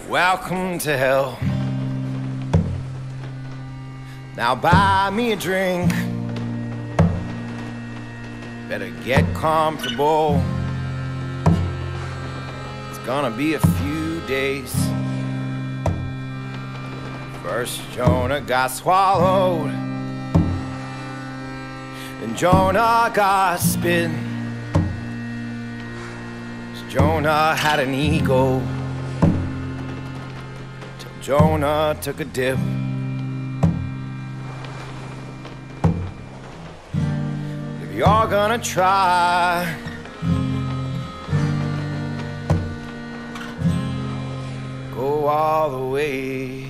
Welcome to hell. Now buy me a drink. Better get comfortable. It's gonna be a few days. First Jonah got swallowed, then Jonah got spit. Jonah had an ego till Jonah took a dip. If you're gonna try, go all the way.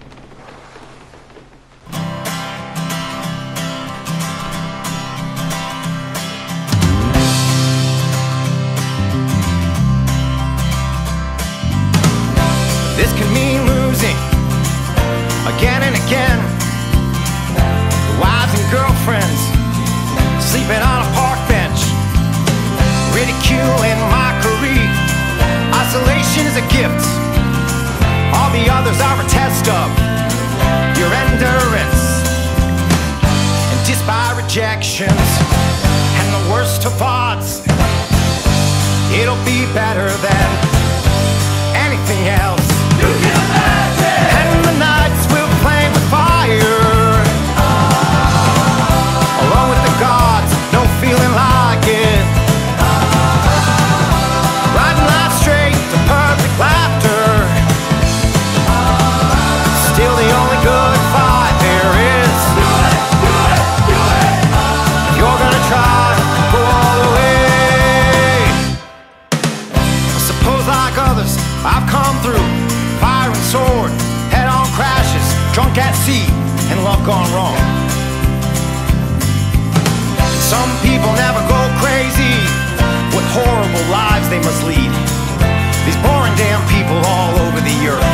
This can mean losing again and again. Wives and girlfriends sleeping on a park bench. Ridicule and mockery. Isolation is a gift. All the others are a test of your endurance. And dissed by rejections and the worst of odds. It'll be better than anything else. You can imagine. And the nights will flame with fire. Along with the gods, no feeling like it. Riding life straight to perfect laughter. Still the only good fight there is. Do it, do it, do it. If you're gonna try, go all the way. I suppose like others, I've come through fire and sword, head-on crashes, drunk at sea, and love gone wrong. Some people never go crazy. What horrible lives they must lead. These boring damn people all over the earth.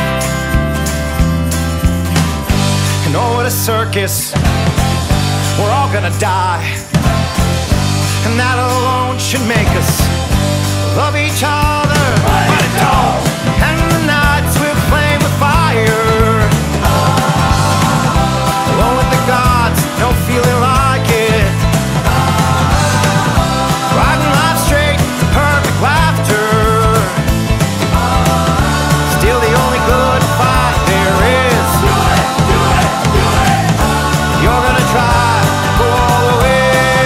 And oh, what a circus. We're all gonna die. And that alone should make us love each other. But it don't. And the nights will flame with fire. Alone with the gods, no feeling like it. Riding life straight to perfect laughter. Still the only good fight there is. Do it, do it, do it. If you're gonna try, go all the way.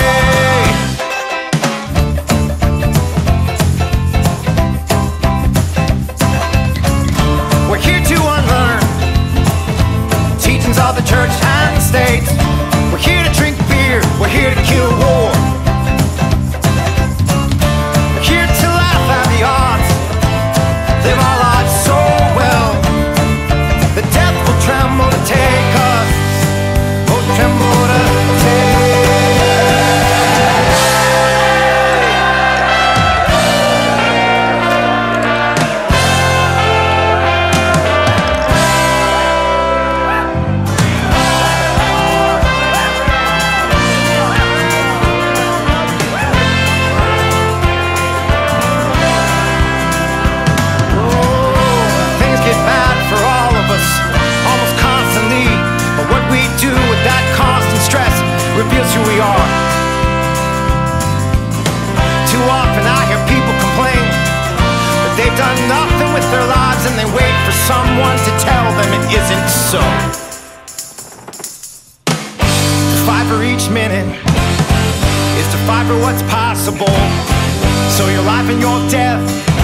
We're here to unlearn teachings of the church and the state. We're here to drink beer, we're here to kill war. We're here to laugh at the odds, live our lives so well that death will tremble to take us, will tremble to take. Things get bad for all of us, almost constantly. But what we do with that constant stress reveals who we are. Too often I hear people complain that they've done nothing with their lives and they wait for someone to tell them it isn't so. To fight for each minute is to fight for what's possible. So your life and your death